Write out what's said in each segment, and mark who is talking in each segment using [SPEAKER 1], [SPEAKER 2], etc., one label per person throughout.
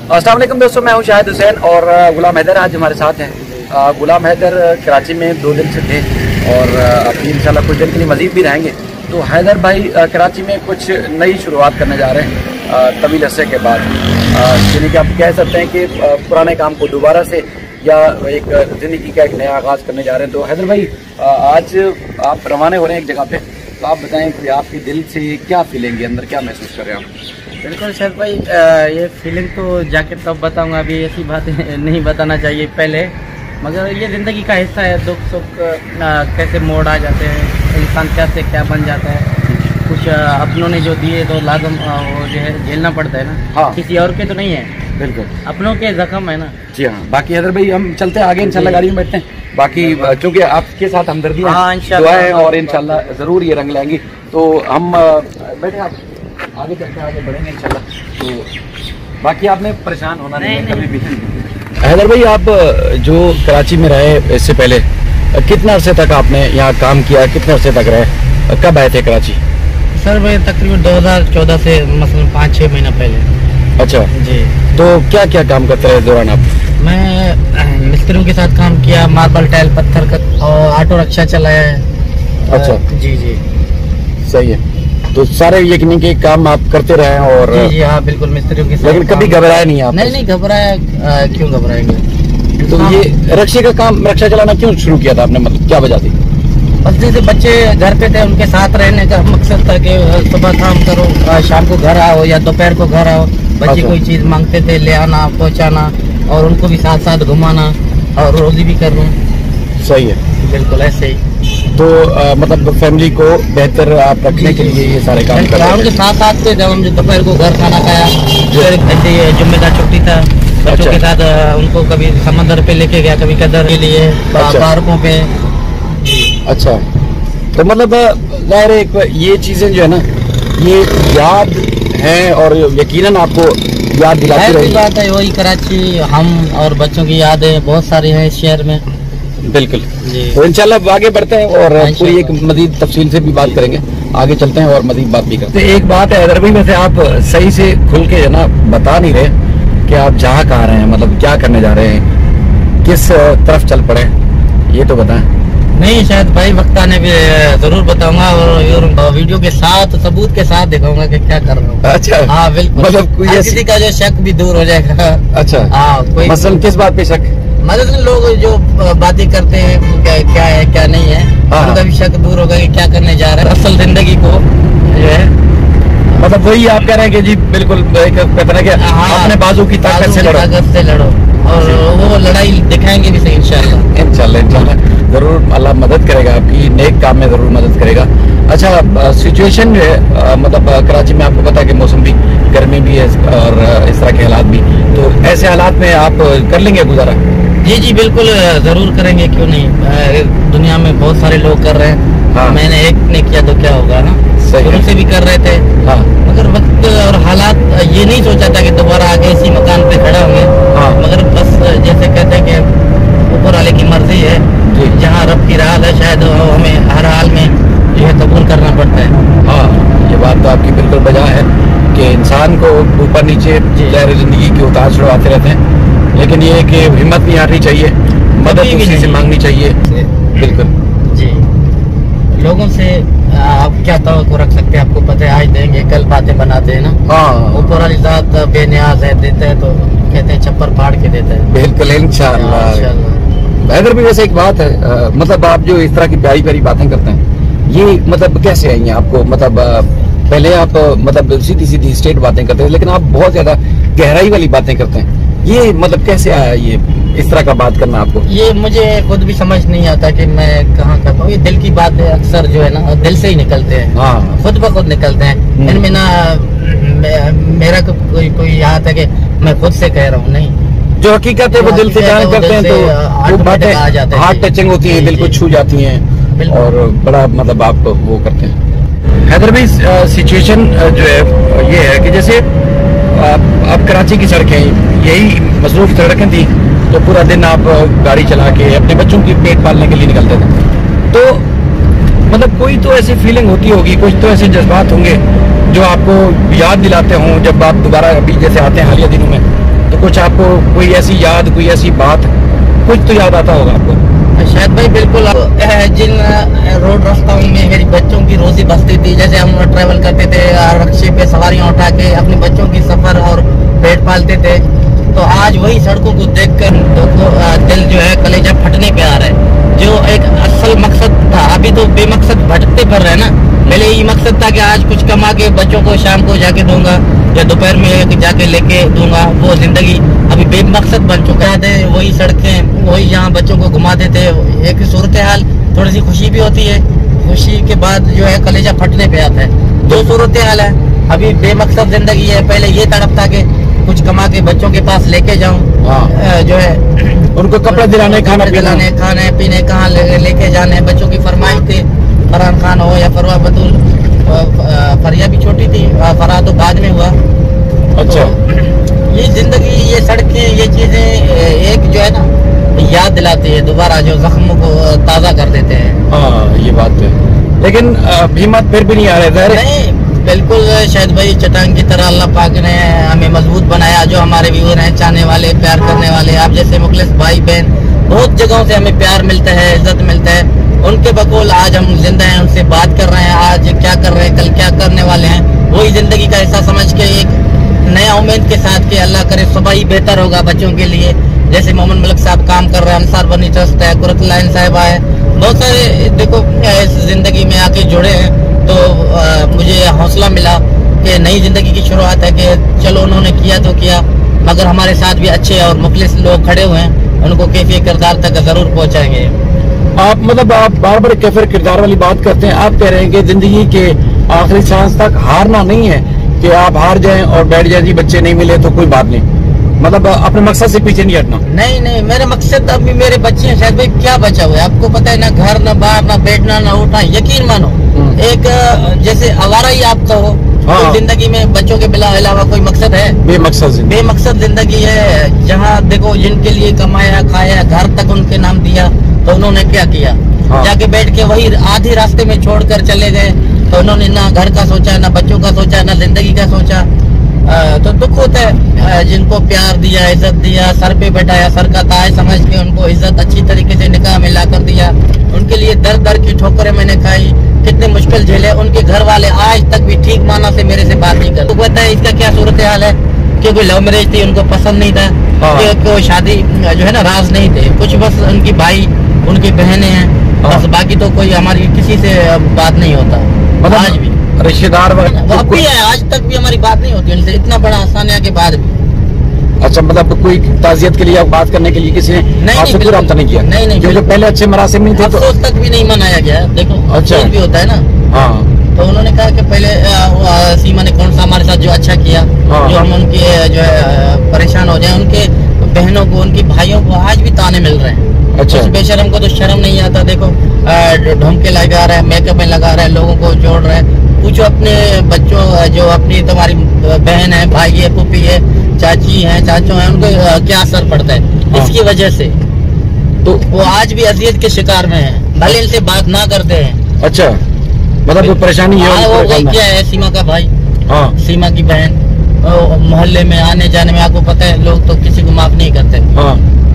[SPEAKER 1] अस्सलाम वालेकुम दोस्तों, मैं हूं शाहिद हुसैन और गुलाम हैदर आज हमारे साथ हैं। गुलाम हैदर कराची में 2 दिन से थे और अभी इंशाल्लाह कुछ दिन के लिए मज़ीद भी रहेंगे। तो हैदर भाई कराची में कुछ नई शुरुआत करने जा रहे हैं तवील अरसे के बाद, यानी कि आप कह सकते हैं कि पुराने काम को दोबारा से या एक ज़िंदगी का एक नया आगाज़ करने जा रहे हैं। तो हैदर भाई आज आप रवाना हो रहे हैं एक जगह पे, तो आप बताएं कि आपके दिल से क्या फीलिंग है, अंदर क्या महसूस कर रहे हैं आप?
[SPEAKER 2] बिल्कुल शायद भाई, ये फीलिंग तो जाके तब बताऊंगा, अभी ऐसी बातें नहीं बताना चाहिए पहले, मगर ये ज़िंदगी का हिस्सा है। दुख सुख कैसे मोड़ आ जाते हैं, इंसान कैसे क्या बन जाता है। कुछ अपनों ने जो दिए तो लाजम वो जो है झेलना पड़ता है ना।
[SPEAKER 1] हाँ,
[SPEAKER 2] किसी और के तो नहीं है, बिल्कुल अपनों के जख्म है ना।
[SPEAKER 1] जी हाँ। बाकी हैदर भाई हम चलते हैं आगे, इंशाल्लाह गाड़ी में बैठते हैं। बाकी चूँकि आपके साथ हमदर्दी है,
[SPEAKER 2] हाँ इंशाल्लाह,
[SPEAKER 1] और इंशाल्लाह ज़रूर ये रंग लाएंगी। तो हम बैठे, आप आगे चलते हैं, आगे बढ़ेंगे इंशाल्लाह। तो बाकी आपने परेशान होना नहीं है कभी भी। हैदर भाई, आप जो कराची में रहे इससे पहले कितना अरसे तक आपने यहाँ काम किया, कितने अरसे तक रहे, कब आए थे कराची?
[SPEAKER 2] सर मैं तकरीबन 2014 से मसलन 5-6 महीना पहले।
[SPEAKER 1] अच्छा
[SPEAKER 2] जी।
[SPEAKER 1] तो क्या क्या काम करते रहे इस दौरान आप?
[SPEAKER 2] मैं मिस्त्रियों के साथ काम किया, मार्बल टाइल पत्थर का, और ऑटो रिक्शा चलाया है।
[SPEAKER 1] अच्छा
[SPEAKER 2] जी जी,
[SPEAKER 1] सही है। तो सारे यकीनी के काम आप करते रहे और
[SPEAKER 2] जी जी हाँ बिल्कुल, मिस्त्रियों के साथ।
[SPEAKER 1] लेकिन कभी घबराए नहीं आप?
[SPEAKER 2] नहीं घबराया, क्यों घबराएंगे।
[SPEAKER 1] तो ये रिक्शे का काम, रिक्शा चलाना क्यों शुरू किया था आपने, मतलब क्या वजह थी?
[SPEAKER 2] बस जैसे बच्चे घर पे थे, उनके साथ रहने का मकसद था कि सुबह काम करो, शाम को घर आओ या दोपहर को घर आओ। बच्चे
[SPEAKER 1] अच्छा।
[SPEAKER 2] कोई चीज मांगते थे, ले आना पहुँचाना, और उनको भी साथ साथ घुमाना और रोजी भी करना।
[SPEAKER 1] सही है,
[SPEAKER 2] बिल्कुल ऐसे ही।
[SPEAKER 1] तो मतलब फैमिली को बेहतर आप रखने के लिए ये सारे काम कर रहे
[SPEAKER 2] उनके साथ साथ थे। जब हम दोपहर को घर खाना खाया, फिर ऐसे जुम्मेदार छुट्टी था, बच्चों के साथ उनको कभी समंदर पे लेके गया, कभी कदर के लिए पार्कों पे।
[SPEAKER 1] अच्छा, तो मतलब जाहिर है ये चीजें जो है ना, ये याद है और यकीनन आपको याद दिलाती रहेगी।
[SPEAKER 2] बात है वही, कराची हम और बच्चों की यादें बहुत सारी हैं इस शहर में।
[SPEAKER 1] बिल्कुल जी। तो इंशाल्लाह आगे बढ़ते हैं और पूरी एक मजीद तफसील से भी बात करेंगे, आगे चलते हैं और मजीद बात भी करते हैं। तो एक बात है हैदर भाई, वैसे आप सही से खुल के ना बता नहीं रहे कि आप जहाँ कहाँ रहे हैं, मतलब क्या करने जा रहे हैं, किस तरफ चल पड़े, ये तो बताएं।
[SPEAKER 2] नहीं शायद भाई, वक्त आने पे जरूर बताऊंगा और वीडियो के साथ सबूत के साथ दिखाऊंगा कि क्या कर रहा हूँ।
[SPEAKER 1] अच्छा,
[SPEAKER 2] हाँ बिल्कुल,
[SPEAKER 1] मतलब
[SPEAKER 2] किसी का जो शक भी दूर हो जाएगा।
[SPEAKER 1] अच्छा
[SPEAKER 2] हाँ, कोई
[SPEAKER 1] मसलन किस बात पे शक?
[SPEAKER 2] मतलब लोग जो बातें करते हैं क्या है क्या नहीं है, उनका भी शक दूर होगा कि क्या करने जा रहे हैं। असल जिंदगी को जो है, मतलब वही आप कह रहे हैं कि जी बिल्कुल अपने बाजू की ताकत से लड़ो और वो लड़ाई दिखाएंगे भी सही इंशाल्लाह।
[SPEAKER 1] इंशाल्लाह जरूर अल्लाह मदद करेगा, आपकी नेक काम में जरूर मदद करेगा। अच्छा, सिचुएशन जो है मतलब कराची में आपको पता है कि मौसम भी गर्मी भी है और इस तरह के हालात भी, तो ऐसे हालात में आप कर लेंगे गुजारा?
[SPEAKER 2] जी जी बिल्कुल जरूर करेंगे, क्यों नहीं। दुनिया में बहुत सारे लोग कर रहे हैं। हाँ। मैंने एक ने किया तो क्या होगा ना, शुरू से भी कर रहे थे। हाँ। मगर वक्त और हालात, ये नहीं सोचा था कि दोबारा आगे इसी मकान पे खड़ा होंगे। हाँ। मगर बस जैसे कहते हैं कि ऊपर वाले की मर्जी है, जहाँ रब की राह है, शायद हमें हर हाल में यह कबूल करना पड़ता है।
[SPEAKER 1] हाँ, ये बात तो आपकी बिल्कुल बजा है कि इंसान को ऊपर नीचे ज़ाहिर जिंदगी के उतार चढ़ाव आते रहते हैं, लेकिन ये है कि हिम्मत नहीं हारनी चाहिए, मदद उसी से मांगनी चाहिए। बिल्कुल
[SPEAKER 2] जी। लोगों से आप क्या तवक्को रख सकते हैं, आपको पता है आज देंगे कल बातें बनाते हैं ना। हाँ, ऊपर वाली ज़ात बेनियाज है, देते हैं तो कहते हैं छप्पर फाड़ के देते हैं। बिल्कुल
[SPEAKER 1] इंशाअल्लाह। हैदर भी वैसे एक बात है, मतलब आप जो इस तरह की प्यारी प्यारी बातें करते हैं, ये मतलब कैसे आई हैं आपको? मतलब पहले आप मतलब सीधी सीधी स्ट्रेट बातें करते हैं, लेकिन आप बहुत ज्यादा गहराई वाली बातें करते हैं, ये मतलब कैसे आया ये इस तरह का बात करना आपको?
[SPEAKER 2] ये मुझे खुद भी समझ नहीं आता कि मैं कहाँ करता हूँ। ये दिल की बात है, अक्सर जो है ना दिल से ही निकलते हैं। हाँ, खुद ब खुद निकलते हैं। इनमें ना मेरा कोई याद है कि मैं खुद से कह रहा हूँ, नहीं,
[SPEAKER 1] जो हकीकत है वो दिल से जान करते हैं, तो वो बातें हार्ट टचिंग होती हैं, दिल को छू जाती हैं और बड़ा मतलब आप वो करते हैं। हैदर भाई, सिचुएशन जो है ये है कि जैसे आप कराची की सड़कें यही मसरूफ सड़कें थी, तो पूरा दिन आप गाड़ी चला के अपने बच्चों की पेट पालने के लिए निकलते थे, तो मतलब कोई तो ऐसी फीलिंग होती होगी, कुछ तो ऐसे जज्बात होंगे जो आपको याद दिलाते हों जब आप दोबारा अभी जैसे आते हैं हालिया दिनों में, तो तो कुछ आपको कोई ऐसी याद, कोई ऐसी बात, कुछ तो याद आता होगा आपको?
[SPEAKER 2] शायद भाई बिल्कुल। जिन रोड रास्ताओं में मेरी बच्चों की रोजी बसती थी, जैसे हम ट्रैवल करते थे रिक्शे पे सवारियां उठा के अपने बच्चों की सफर और पेट पालते थे, तो आज वही सड़कों को देखकर दिल जो है कलेजा फटने पे आ रहा है। जो एक असल मकसद था, अभी तो बेमकसद भटकते फिर रहे ना। पहले यही मकसद था कि आज कुछ कमा के बच्चों को शाम को जाके दूंगा या दोपहर में जाके लेके दूंगा, वो जिंदगी अभी बेमकसद बन चुका है। वही सड़कें, वही यहाँ बच्चों को घुमाते थे। एक सूरत हाल, थोड़ी सी खुशी भी होती है, खुशी के बाद जो है कलेजा फटने पे आता है। जो सूरत हाल है अभी बेमकसद जिंदगी है। पहले ये तड़प था कि कुछ कमा के बच्चों के पास लेके जाऊं, जो है
[SPEAKER 1] उनको कपड़े दिलाने, खाना
[SPEAKER 2] दिलाने, खाने पीने कहाँ लेके जाने। बच्चों की फरमाइश थी, फरहान खान हो या फरवा बतूल। फरिया भी छोटी थी, फरहा तो बाद में हुआ।
[SPEAKER 1] अच्छा।
[SPEAKER 2] तो ये जिंदगी, ये सड़कें, ये चीजें एक जो है ना याद दिलाती है दोबारा, जो जख्मों को ताजा कर देते हैं।
[SPEAKER 1] हाँ ये बात है, लेकिन हिम्मत फिर भी नहीं आ रहा है।
[SPEAKER 2] नहीं बिल्कुल शायद भाई, चट्टान की तरह अल्लाह पाक ने हमें मजबूत बनाया। जो हमारे व्यूअर हैं, चाहने वाले, प्यार करने वाले, आप जैसे मुखलिस भाई बहन, बहुत जगहों से हमें प्यार मिलता है, इज्जत मिलता है। उनके बकौल आज हम जिंदा हैं, उनसे बात कर रहे हैं। आज क्या कर रहे हैं, कल क्या करने वाले हैं, वही जिंदगी का हिस्सा समझ के एक नया उम्मीद के साथ कि अल्लाह करे सुबह ही बेहतर होगा बच्चों के लिए। जैसे मोहम्मद मलिक साहब काम कर रहे हैं, अंसार बनी ट्रस्ट है, कुरत लाइन साहिबा है, बहुत सारे देखो इस जिंदगी में आके जुड़े हैं। तो मुझे हौसला मिला कि नई जिंदगी की शुरुआत है, कि चलो उन्होंने किया तो किया, मगर हमारे साथ भी अच्छे और मुखलिस लोग खड़े हुए हैं, उनको कैफियत किरदार तक जरूर पहुंचाएंगे।
[SPEAKER 1] आप मतलब आप बार बार कैफियत किरदार वाली बात करते हैं। आप कह रहे हैं कि जिंदगी के आखिरी सांस तक हारना नहीं है, कि आप हार जाएं और बैठ जाए, जी बच्चे नहीं मिले तो कोई बात नहीं, मतलब अपने मकसद से पीछे नहीं हटना।
[SPEAKER 2] नहीं नहीं, मेरा मकसद अभी मेरे बच्चे हैं। शायद भाई क्या बचा हुआ है आपको पता है, ना घर, ना बाहर, ना बैठना, ना उठना। यकीन मानो एक जैसे आवारा ही आप कहो। हाँ। तो जिंदगी में बच्चों के अलावा कोई मकसद है? बेमकसद जिंदगी है। जहाँ देखो जिनके लिए कमाया खाया, घर तक उनके नाम दिया, तो उन्होंने क्या किया? हाँ। जाके बैठ के वही आधे रास्ते में छोड़कर चले गए। तो उन्होंने ना घर का सोचा, ना बच्चों का सोचा, ना जिंदगी का सोचा। तो दुख होता है। जिनको प्यार दिया, इज्जत दिया, सर पे बैठाया, सर का ताज समझ के उनको इज्जत अच्छी तरीके से निकाह में ला कर दिया, उनके लिए दर दर की ठोकरें मैंने खाई, कितने मुश्किल झेले। उनके घर वाले आज तक भी ठीक माना से मेरे से बात नहीं करते। तो पता है इसका क्या सूरत हाल है, कि कोई लव मैरिज थी, उनको पसंद नहीं था। हाँ। कोई शादी जो है ना राज नहीं थे कुछ, बस उनकी भाई, उनकी बहनें हैं। हाँ। बस बाकी तो कोई हमारी किसी से बात नहीं होता। मतलब आज भी
[SPEAKER 1] रिश्तेदार
[SPEAKER 2] वो भी है, आज तक भी हमारी बात नहीं होती उनसे, इतना बड़ा आसानिया के बाद भी।
[SPEAKER 1] अच्छा, मतलब कोई ताजियत के लिए, बात करने के लिए किसी ने आपसे कोई रब्ता नहीं किया?
[SPEAKER 2] नहीं,
[SPEAKER 1] जो पहले अच्छे मरासिम नहीं थे, तो
[SPEAKER 2] अफसोस तक भी नहीं मनाया गया। देखो अच्छा भी होता है ना।
[SPEAKER 1] हाँ।
[SPEAKER 2] तो उन्होंने कहा कि पहले सीमा ने कौन सा हमारे साथ जो अच्छा किया। हाँ। जो हम उनके जो है परेशान हो जाए, उनके बहनों को, उनकी भाइयों को आज भी ताने मिल रहे हैं। अच्छा। उस बेशरम को तो शर्म नहीं आता। देखो ढोंके लगा रहा है, मेकअप में लगा रहा है, लोगों को जोड़ रहा है। पूछो अपने बच्चों, जो अपनी तुम्हारी बहन है, भाई है, पुप्पी है, चाची है, चाचो है, उनको क्या असर पड़ता है। हाँ। इसकी वजह से तो वो आज भी अजियत के शिकार में है, भले इनसे बात ना करते हैं।
[SPEAKER 1] अच्छा, मतलब परेशानी है।
[SPEAKER 2] वो क्या है, सीमा का भाई, हाँ, सीमा की बहन, मोहल्ले में आने जाने में आपको पता है, लोग तो किसी को माफ नहीं करते। हाँ।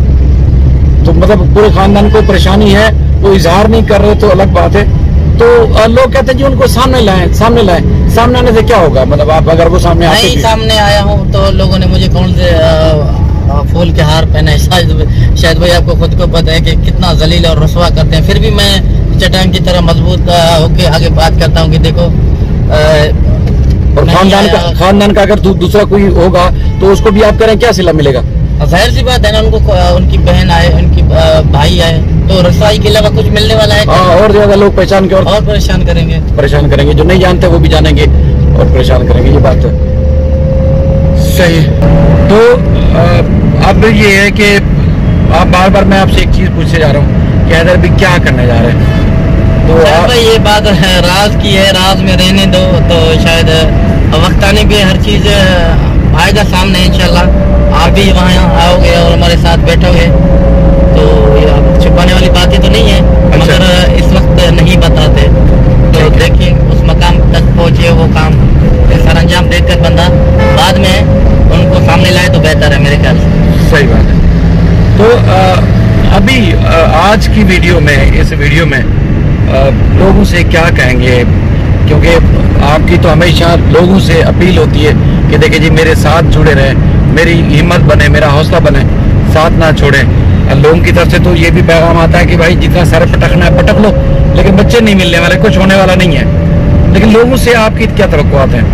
[SPEAKER 1] तो मतलब पूरे खानदान को परेशानी है, वो इजहार नहीं कर रहे तो अलग बात है। तो लोग कहते हैं कि उनको सामने लाएं। सामने आने से क्या होगा? मतलब आप अगर वो सामने आते
[SPEAKER 2] नहीं सामने आया हूँ तो लोगों ने मुझे कौन से फूल के हार पहने। शायद भाई आपको खुद को पता है कि कितना जलील और रसवा करते हैं, फिर भी मैं चट्टान की तरह मजबूत होके आगे बात करता हूँ कि देखो।
[SPEAKER 1] और खानदान का अगर दूसरा कोई होगा तो उसको भी आप करें, क्या सिला मिलेगा?
[SPEAKER 2] जाहिर सी बात है ना, उनको उनकी बहन आए, उनकी भाई आए, तो रसवाई के अलावा कुछ मिलने वाला है?
[SPEAKER 1] और ज्यादा लोग पहचान के और
[SPEAKER 2] परेशान करेंगे।
[SPEAKER 1] जो नहीं जानते वो भी जानेंगे और परेशान करेंगे। ये बात है सही। तो अब ये है कि आप बार मैं आपसे एक चीज पूछने जा रहा हूँ कि हैदर भी क्या करने जा रहे हैं?
[SPEAKER 2] तो भाई ये बात है, राज की है, राज में रहने दो। तो शायद वक्त आने पे हर चीज आएगा सामने इंशाल्लाह। आप भी वहाँ आओगे और हमारे साथ बैठोगे, तो छुपाने वाली बातें तो नहीं है। अच्छा। मगर इस वक्त नहीं बताते। तो देखिए उस मकाम तक पहुँचे, वो काम सर अंजाम देखकर बंदा बाद में उनको सामने लाए तो बेहतर है मेरे ख्याल
[SPEAKER 1] अभी आज की वीडियो में, इस वीडियो में लोगों से क्या कहेंगे, क्योंकि आपकी तो हमेशा लोगों से अपील होती है कि देखिए जी मेरे साथ जुड़े रहें, मेरी हिम्मत बने, मेरा हौसला बने, साथ ना छोड़ें। लोगों की तरफ से तो ये भी पैगाम आता है कि भाई जितना सर पटकना है पटक लो, लेकिन बच्चे नहीं मिलने वाले, कुछ होने वाला नहीं है। लेकिन लोगों से आपकी क्या तवक्कुआत हैं?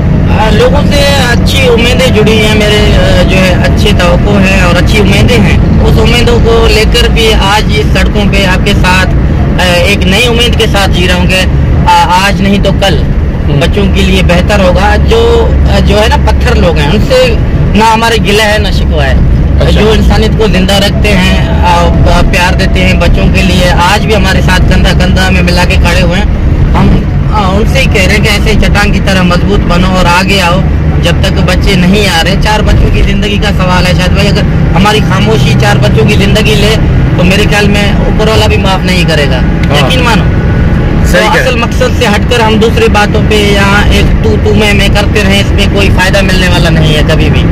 [SPEAKER 2] लोगों से अच्छी उम्मीदें जुड़ी हैं, मेरे जो है अच्छे तवक्को हैं और अच्छी उम्मीदें हैं। उस उम्मीदों को लेकर भी आज इस सड़कों पे आपके साथ एक नई उम्मीद के साथ जी रहा हूँ कि आज नहीं तो कल बच्चों के लिए बेहतर होगा। जो है ना पत्थर लोग हैं, उनसे ना हमारे गिला है ना शिकवा है। अच्छा। जो इंसानियत को जिंदा रखते हैं, प्यार देते हैं बच्चों के लिए, आज भी हमारे साथ कंधा कंधा में मिला के खड़े हुए हैं। हम उनसे ही कह रहे हैं कि ऐसे चट्टान की तरह मजबूत बनो और आगे आओ। जब तक बच्चे नहीं आ रहे, 4 बच्चों की जिंदगी का सवाल है शायद भाई। अगर हमारी खामोशी 4 बच्चों की जिंदगी ले तो मेरे ख्याल में ऊपर वाला भी माफ नहीं करेगा, यकीन मानो। तो असल मकसद से हटकर हम दूसरी बातों पे यहाँ एक तू मैं करते रहे, इसमें कोई फायदा मिलने वाला नहीं है कभी भी।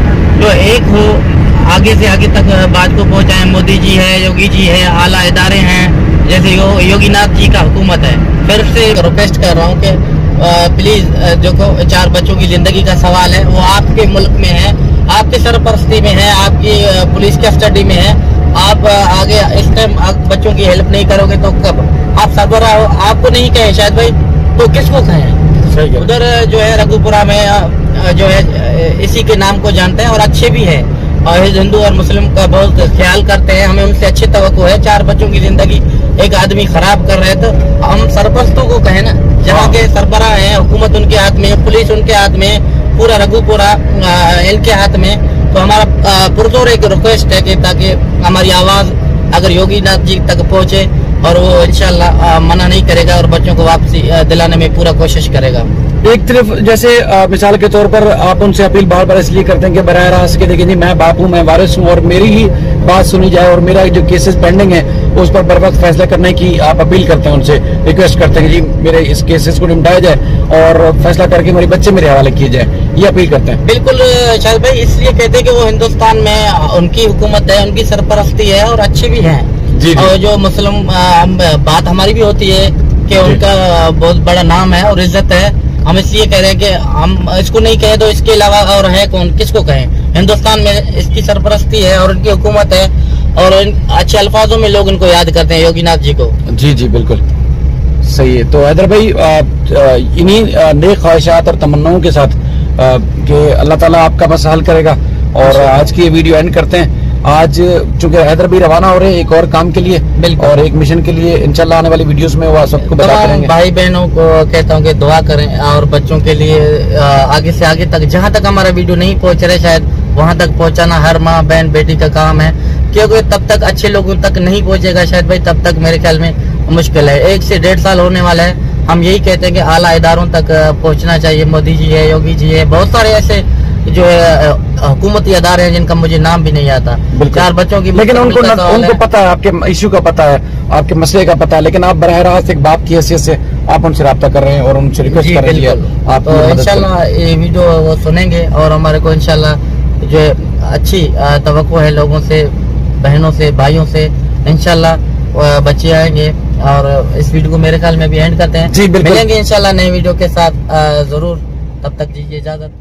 [SPEAKER 2] तो एक हो, आगे से आगे तक बात को पहुँचाएं। मोदी जी है, योगी जी है, आला इदारे हैं, जैसे योगीनाथ जी का हुकूमत है। फिर से रिक्वेस्ट कर रहा हूँ कि प्लीज जो 4 बच्चों की जिंदगी का सवाल है वो आपके मुल्क में है, आपके सरपरस्ती में है, आपकी पुलिस कस्टडी में है। आप आगे इस टाइम बच्चों की हेल्प नहीं करोगे तो कब? आप सरबराह हो, आपको नहीं कहे शायद भाई तो किसको कहें? उधर जो है रघुपुरा में जो है इसी के नाम को जानते हैं और अच्छे भी है, और हिंदू और मुस्लिम का बहुत ख्याल करते हैं। हमें उनसे अच्छे तवक्को है। 4 बच्चों की जिंदगी एक आदमी खराब कर रहे तो हम सरपरस्तों को कहें ना, जहाँ के सरबराह है, हुकूमत उनके हाथ में, पुलिस उनके हाथ में, पूरा रघुपुरा इनके हाथ में। तो हमारा पुरजोर एक रिक्वेस्ट है कि ताकि हमारी आवाज अगर योगीनाथ जी तक पहुँचे और वो इंशाल्लाह मना नहीं करेगा और बच्चों को वापसी दिलाने में पूरा कोशिश करेगा।
[SPEAKER 1] एक तरफ जैसे मिसाल के तौर पर आप उनसे अपील बार बार इसलिए करते हैं कि बराह रास्त के देखिए जी मैं बाप हूँ, मैं वारिस हूँ और मेरी ही बात सुनी जाए और मेरा जो केसेस पेंडिंग है उस पर बर वक्त फैसला करने की आप अपील करते हैं, उनसे रिक्वेस्ट करते हैं कि जी मेरे इस केसेस को निपटाया जाए और फैसला करके मेरे बच्चे मेरे हवाले किए जाए, ये अपील करते हैं।
[SPEAKER 2] बिल्कुल शायद भाई, इसलिए कहते हैं कि वो हिंदुस्तान में उनकी हुकूमत है, उनकी सरपरस्ती है और अच्छे भी हैं। और जो मुस्लिम बात हमारी भी होती है कि उनका बहुत बड़ा नाम है और इज्जत है। हम इसलिए कह रहे हैं कि हम इसको नहीं कहे तो इसके अलावा और है कौन, किसको कहें? हिंदुस्तान में इसकी सरपरस्ती है और उनकी हुकूमत है और अच्छे अल्फाजों में लोग इनको याद करते हैं, योगीनाथ जी को।
[SPEAKER 1] जी जी बिल्कुल सही है। तो हैदर भाई इन्हीं नेक ख्वाहिशात और तमन्नाओं के साथ कि अल्लाह ताला आपका मसला हल करेगा और आज की ये वीडियो एंड करते हैं। आज चूंकि हैदर भी रवाना हो रहे हैं एक और काम के लिए और एक मिशन के लिए, इंशाल्लाह आने वाली वीडियोस में वो सबको बता करेंगे।
[SPEAKER 2] भाई बहनों को कहता हूँ कि दुआ करें और बच्चों के लिए आगे से आगे तक, जहाँ तक हमारा वीडियो नहीं पहुँच रहे शायद वहाँ तक पहुँचाना हर माँ बहन बेटी का काम है, क्योंकि तब तक अच्छे लोगों तक नहीं पहुँचेगा शायद भाई, तब तक मेरे ख्याल में मुश्किल है। 1 से 1.5 साल होने वाला है। हम यही कहते हैं कि आला इदारों तक पहुँचना चाहिए। मोदी जी है, योगी जी है, बहुत सारे ऐसे जो है हुकूमती अदारे हैं जिनका मुझे नाम भी नहीं आता। 4 बच्चों की, लेकिन
[SPEAKER 1] उनको पता है, आपके इश्यू का पता है, आपके मसले का पता है, लेकिन आप बराह रास्त एक बाप की हैसियत से आप उनसे रब्ता कर रहे हैं और उनसे रिक्वेस्ट कर रहे हैं। आप
[SPEAKER 2] तो इंशाल्लाह ये वीडियो वो सुनेंगे और हमारे को इंशाल्लाह जो अच्छी तवक्को है लोगों से, बहनों से, भाइयों से, इंशाल्लाह बच्चे आएंगे। और इस वीडियो को मेरे ख्याल में भी एंड करते हैं।
[SPEAKER 1] जी बिल्कुल,
[SPEAKER 2] मिलेंगे इंशाल्लाह नए वीडियो के साथ जरूर। तब तक दीजिए इजाजत।